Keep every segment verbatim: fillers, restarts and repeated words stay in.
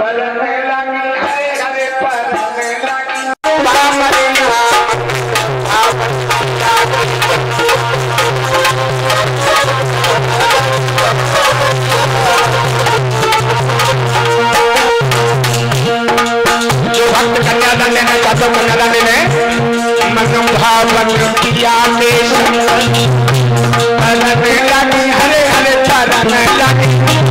हरे हरे चरण लगे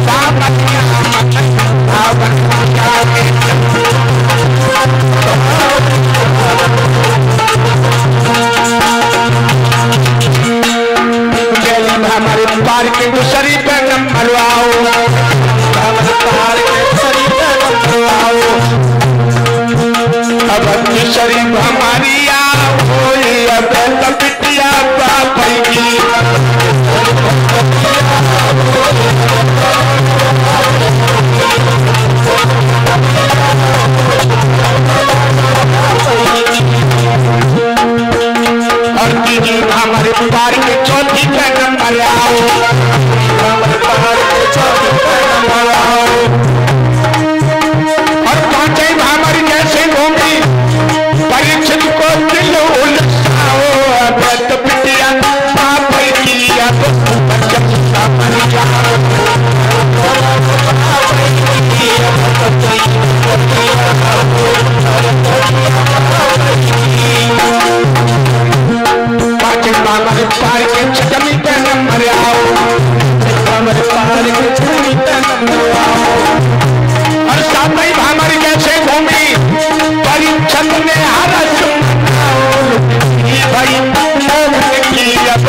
हमारे पार के गुसरी पे मरवाओ, पार के गुसरी पे मरवाओ, अब शरीफ हमारी अब बिटिया पापी की और दीदी हमारे पार के चौथी पे नंबर आओ, हमारे पार के चौथी पे नंबर आओ और पांचे हमारी जैसे घूमी परीक्षित को दिल उलझाओ, अब तो बिटिया पाप की अब बच्चा मर जाओ, पांचे हमारे पार के छठवीं पे नंबर आओ, हमारे पार के छठवीं पे नंबर आओ और साथ ही हमारी जैसे भूमि परीक्षण में हर भाई अब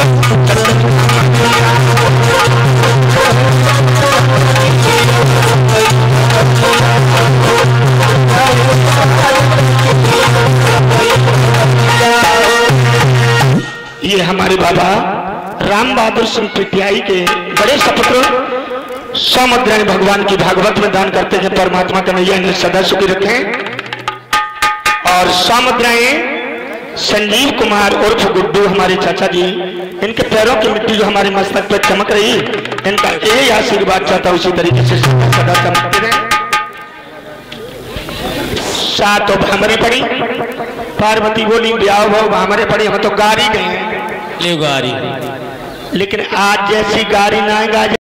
ये हमारे बाबा राम बहादुर सिंह पिटियाई के बड़े सपुत्र सौमुद्रायण भगवान की भागवत में दान करते हैं। परमात्मा का नैया इन्हें सदा सुखी रखें। और सौमुद्रायण संजीव कुमार उर्फ गुड्डू हमारे चाचा जी, इनके पैरों की मिट्टी जो हमारे मस्तक पर चमक रही, इनका यही आशीर्वाद चाहता उसी तरीके से सदा चमकते रहे। सात अब हमारी पड़ी, पार्वती बोली ब्याह भाव हमारे पड़ी, हम तो गारी गए ले गारी, लेकिन आज जैसी गारी ना है